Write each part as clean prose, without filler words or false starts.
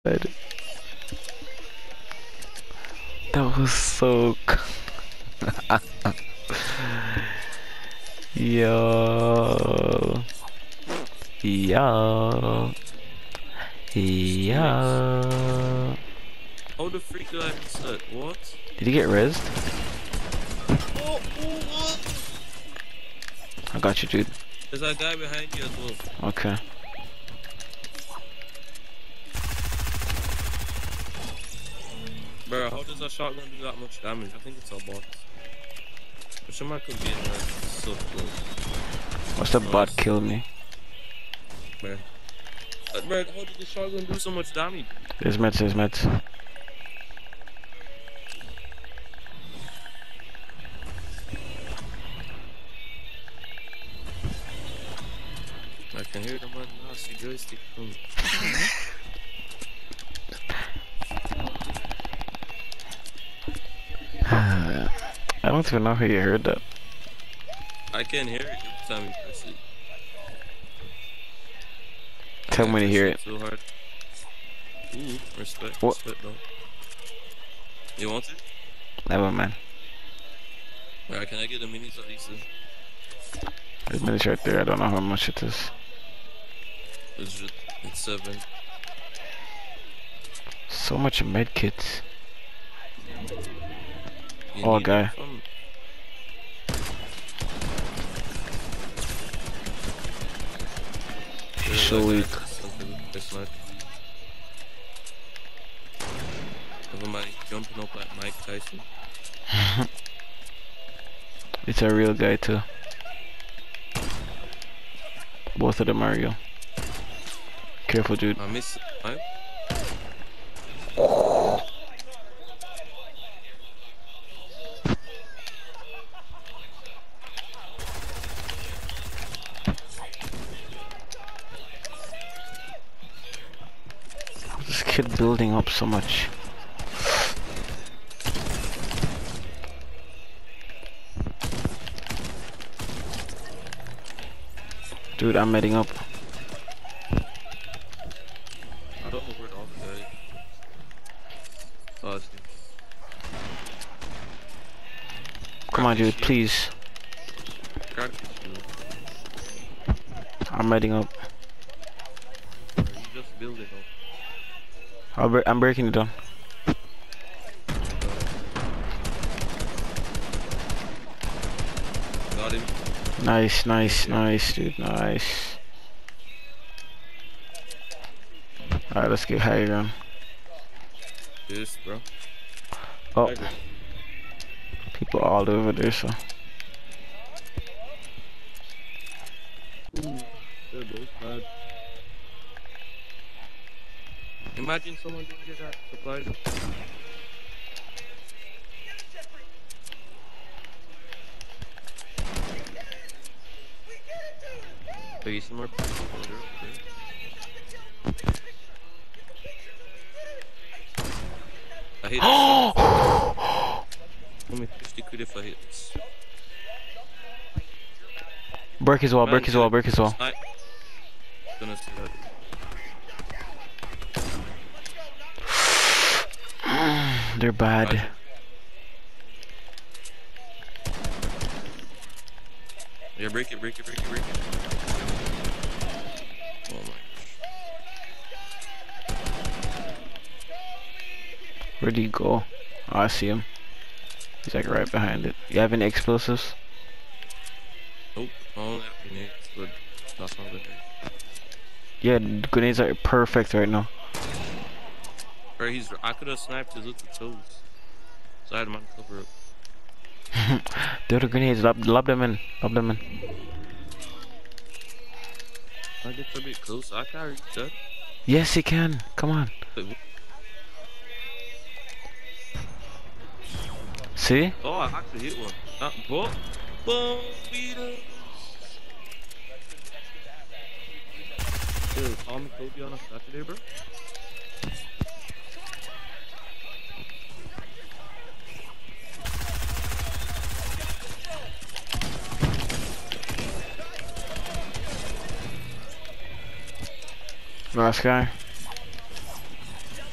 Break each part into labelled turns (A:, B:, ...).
A: That was so Yo. Yo.
B: Teammates.
A: Yo.
B: How the freak did I miss that? What?
A: Did you get rezzed?
B: Oh, what?
A: I got you, dude.
B: There's a guy behind you as well.
A: Okay.
B: Bro, how does a shotgun do that much damage? I think it's a bot. But someone could be in like so close.
A: What's the bot
B: Nice.
A: kill me?
B: Bro. Bro, how did the shotgun do so much damage?
A: There's meds, there's meds.
B: I can hear them on nasty joystick from.
A: I don't even know how you heard that.
B: I can hear it every time you press it.
A: Tell me when you hear it.
B: So hard. Ooh, respect,
A: What?
B: respect though. You want it?
A: Never mind.
B: Alright, can I get the minis at least?
A: There's meds right there. I don't know how much it is.
B: It's 7.
A: So much med kits.
B: You
A: Oh,
B: need
A: guy.
B: it from-
A: He's so weak.
B: It's like everybody jumping up like Mike Tyson.
A: It's a real guy too. Both of them are real. Careful, dude.
B: I miss Mike.
A: This kid building up so much. Dude, I'm heading up.
B: I don't know where the other guy is. Oh, I see.
A: Come on, dude,
B: Shit.
A: please.
B: Crack this shit.
A: I'm heading up.
B: You just build it up.
A: I'm breaking it down.
B: Got him.
A: Nice, nice, nice, dude, nice. Alright, let's get higher ground.
B: Yes, bro.
A: Oh, people all over there, so.
B: They're both bad. Imagine someone didn't get that supply. So you see more people over there? I hit this. Only 50 quid if I hit this.
A: Break his wall,
B: Man,
A: break his wall, break his wall.
B: snipe. Gonna see that.
A: They're bad.
B: Yeah, break it, break it, break it, break it. Oh my
A: Where'd he go? Oh, I see him. He's like right behind it. You have any explosives?
B: Nope, I don't have grenades, but that's not good.
A: Yeah, grenades are perfect right now.
B: Bro, I could have sniped his little toes. So I had him on cover up.
A: The other grenades, lob them in. Lob them in.
B: I get a bit close, I can't reach that.
A: Yes, he can. Come on. See?
B: Oh, I actually hit one. Boom, boom, Beatles. Dude, call me Kobe on a Saturday, bro.
A: Last guy.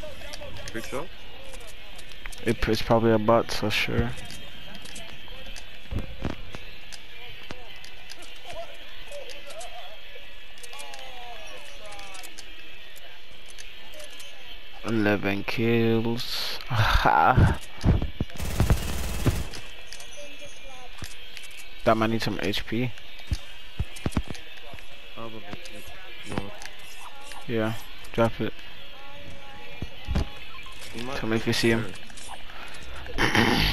B: Trick shot?
A: It's probably a bot, so sure. "11 kills." That might need some HP.
B: I'm gonna make it more.
A: Yeah, drop it.
B: He might
A: Tell me if you
B: be
A: see him.
B: there.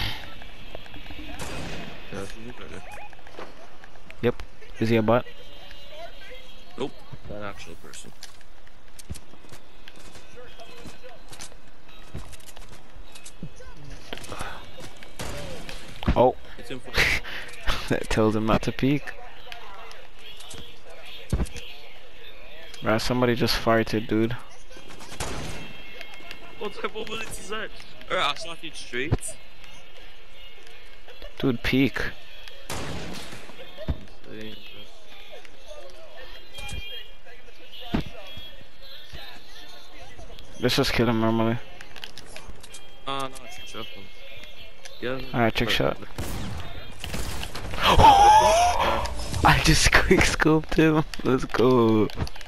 B: Yeah, I see him right there.
A: Yep. Is he a bot?
B: Nope. That actual person.
A: Oh,
B: It's in front.
A: that tells him not to peek. Right, somebody just farted, dude.
B: What type of bullet is that? Alright, I'll shot it straight.
A: Dude, peek.
B: Insane,
A: Let's just kill him normally.
B: bro. No, trick shot him. Yeah.
A: Alright, trick shot.
B: Yeah.
A: I just quick scoped him. Let's go.